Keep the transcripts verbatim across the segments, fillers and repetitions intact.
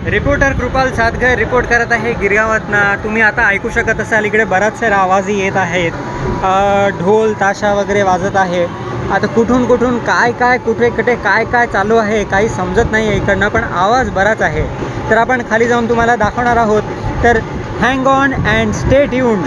Reporter Krupal सातघर report करत आहे गिरगावातनं। तुम्ही आता ऐकू शकत असाल इकडे बराच सारा आवाजही येत आहेत, ढोल ताशा वगैरे वाजत आहे। आता कुठून कुठून काय काय कुठे कुठे काय काय चालू आहे काही समजत नाही आहे इकडनं, पण आवाज बराच आहे। तर आपण खाली जाऊन तुम्हाला दाखवणार आहोत, तर hang on and stay tuned.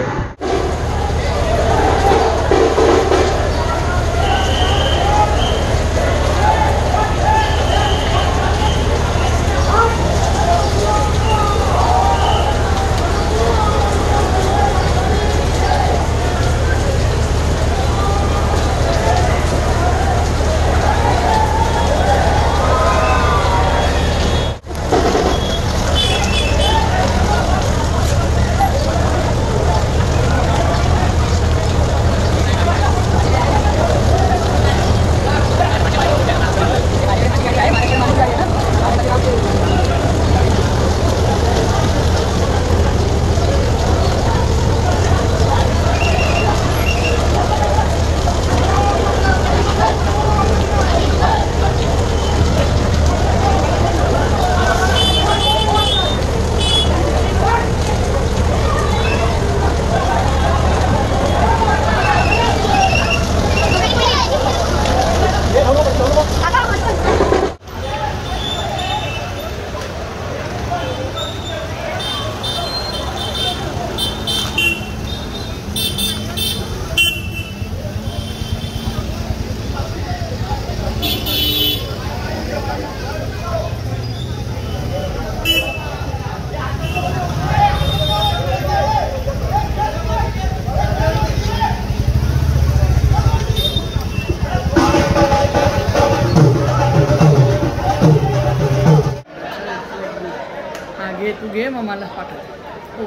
तू घे मग मला पाठव।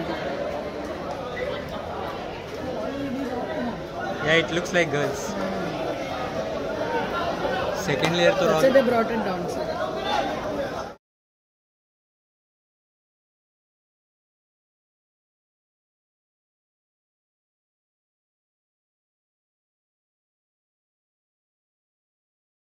Yeah, it looks like girls. Second layer तो they brought it down.